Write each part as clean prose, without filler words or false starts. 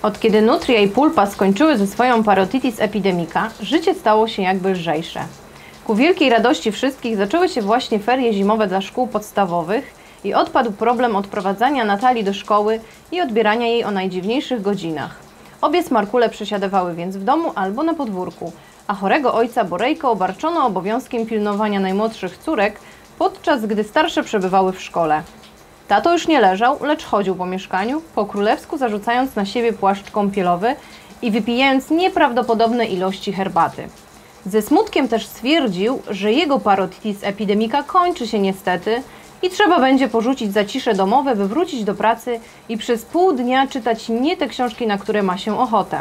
Od kiedy Nutria i Pulpa skończyły ze swoją parotitis epidemica, życie stało się jakby lżejsze. Ku wielkiej radości wszystkich zaczęły się właśnie ferie zimowe dla szkół podstawowych i odpadł problem odprowadzania Natalii do szkoły i odbierania jej o najdziwniejszych godzinach. Obie smarkule przesiadywały więc w domu albo na podwórku, a chorego ojca Borejko obarczono obowiązkiem pilnowania najmłodszych córek, podczas gdy starsze przebywały w szkole. Tato już nie leżał, lecz chodził po mieszkaniu, po królewsku zarzucając na siebie płaszcz kąpielowy i wypijając nieprawdopodobne ilości herbaty. Ze smutkiem też stwierdził, że jego parotitis epidemica kończy się niestety i trzeba będzie porzucić zacisze domowe, by wrócić do pracy i przez pół dnia czytać nie te książki, na które ma się ochotę.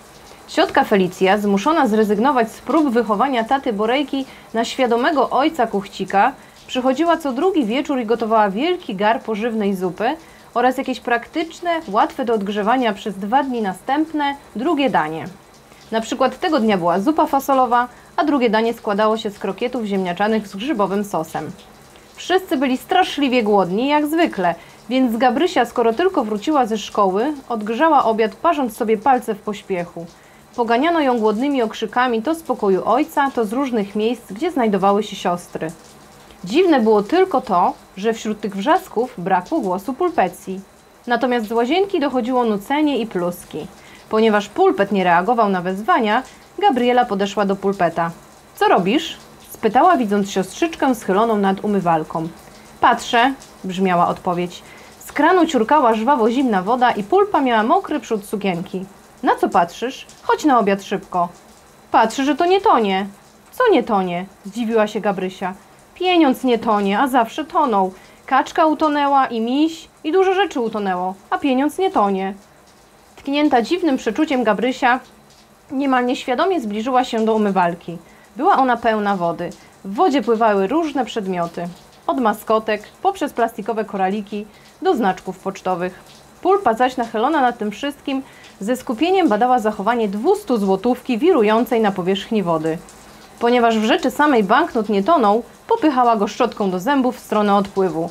Ciotka Felicja, zmuszona zrezygnować z prób wychowania taty Borejki na świadomego ojca kuchcika, przychodziła co drugi wieczór i gotowała wielki gar pożywnej zupy oraz jakieś praktyczne, łatwe do odgrzewania przez 2 dni następne drugie danie. Na przykład tego dnia była zupa fasolowa, a drugie danie składało się z krokietów ziemniaczanych z grzybowym sosem. Wszyscy byli straszliwie głodni, jak zwykle, więc Gabrysia, skoro tylko wróciła ze szkoły, odgrzała obiad, parząc sobie palce w pośpiechu. Poganiano ją głodnymi okrzykami to z pokoju ojca, to z różnych miejsc, gdzie znajdowały się siostry. Dziwne było tylko to, że wśród tych wrzasków brakło głosu Pulpecji. Natomiast z łazienki dochodziło nucenie i pluski. Ponieważ Pulpet nie reagował na wezwania, Gabriela podeszła do Pulpeta. – Co robisz? – spytała, widząc siostrzyczkę schyloną nad umywalką. – Patrzę – brzmiała odpowiedź. Z kranu ciurkała żwawo zimna woda i Pulpa miała mokry przód sukienki. – Na co patrzysz? Chodź na obiad szybko. – Patrzę, że to nie tonie. – Co nie tonie? – zdziwiła się Gabrysia. – Pieniądz nie tonie, a zawsze tonął. Kaczka utonęła i miś i dużo rzeczy utonęło, a pieniądz nie tonie. Tknięta dziwnym przeczuciem Gabrysia niemal nieświadomie zbliżyła się do umywalki. Była ona pełna wody. W wodzie pływały różne przedmioty. Od maskotek, poprzez plastikowe koraliki, do znaczków pocztowych. Pulpa zaś nachylona nad tym wszystkim ze skupieniem badała zachowanie 200 złotówki wirującej na powierzchni wody. Ponieważ w rzeczy samej banknot nie tonął, popychała go szczotką do zębów w stronę odpływu.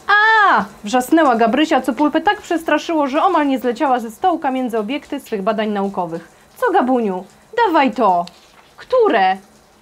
A! Wrzasnęła Gabrysia, co Pulpę tak przestraszyło, że omal nie zleciała ze stołka między obiekty swych badań naukowych. Co, Gabuniu? Dawaj to! Które?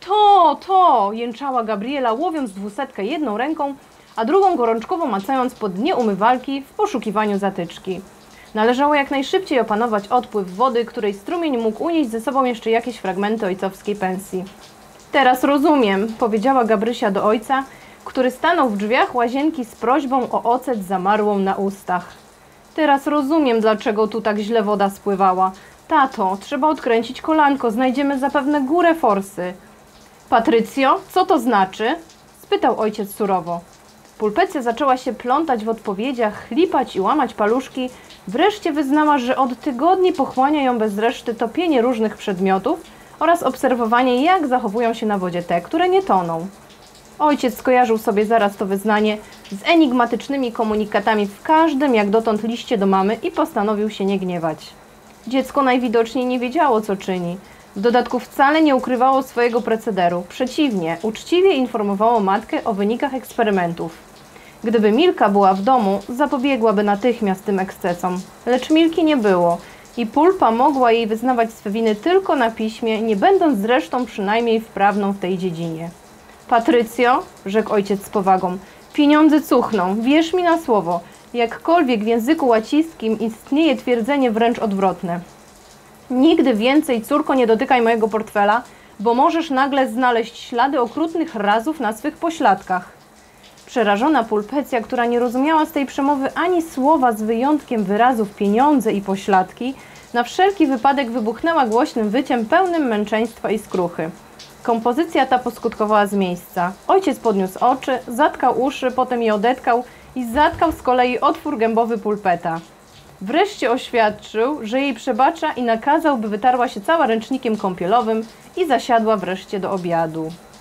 To! Jęczała Gabriela, łowiąc 200 jedną ręką, a drugą gorączkowo macając po dnie umywalki w poszukiwaniu zatyczki. Należało jak najszybciej opanować odpływ wody, której strumień mógł unieść ze sobą jeszcze jakieś fragmenty ojcowskiej pensji. Teraz rozumiem, powiedziała Gabrysia do ojca, który stanął w drzwiach łazienki z prośbą o ocet zamarłą na ustach. Teraz rozumiem, dlaczego tu tak źle woda spływała. Tato, trzeba odkręcić kolanko, znajdziemy zapewne górę forsy. Patrycjo, co to znaczy? Spytał ojciec surowo. Pulpecja zaczęła się plątać w odpowiedziach, chlipać i łamać paluszki. Wreszcie wyznała, że od tygodni pochłania ją bez reszty topienie różnych przedmiotów oraz obserwowanie, jak zachowują się na wodzie te, które nie toną. Ojciec skojarzył sobie zaraz to wyznanie z enigmatycznymi komunikatami w każdym jak dotąd liście do mamy i postanowił się nie gniewać. Dziecko najwidoczniej nie wiedziało, co czyni. W dodatku wcale nie ukrywało swojego procederu. Przeciwnie, uczciwie informowało matkę o wynikach eksperymentów. Gdyby Milka była w domu, zapobiegłaby natychmiast tym ekscesom. Lecz Milki nie było i Pulpa mogła jej wyznawać swe winy tylko na piśmie, nie będąc zresztą przynajmniej wprawną w tej dziedzinie. Patrycjo, rzekł ojciec z powagą, pieniądze cuchną, wierz mi na słowo, jakkolwiek w języku łaciskim istnieje twierdzenie wręcz odwrotne. Nigdy więcej, córko, nie dotykaj mojego portfela, bo możesz nagle znaleźć ślady okrutnych razów na swych pośladkach. Przerażona Pulpecja, która nie rozumiała z tej przemowy ani słowa z wyjątkiem wyrazów pieniądze i pośladki, na wszelki wypadek wybuchnęła głośnym wyciem pełnym męczeństwa i skruchy. Kompozycja ta poskutkowała z miejsca. Ojciec podniósł oczy, zatkał uszy, potem je odetkał i zatkał z kolei otwór gębowy Pulpeta. Wreszcie oświadczył, że jej przebacza i nakazał, by wytarła się cała ręcznikiem kąpielowym i zasiadła wreszcie do obiadu.